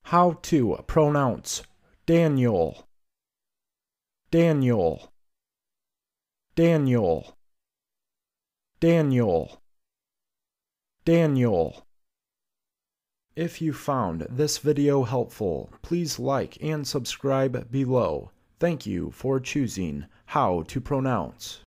How to pronounce Daniel, Daniel, Daniel, Daniel, Daniel. If you found this video helpful, please like and subscribe below. Thank you for choosing How to Pronounce.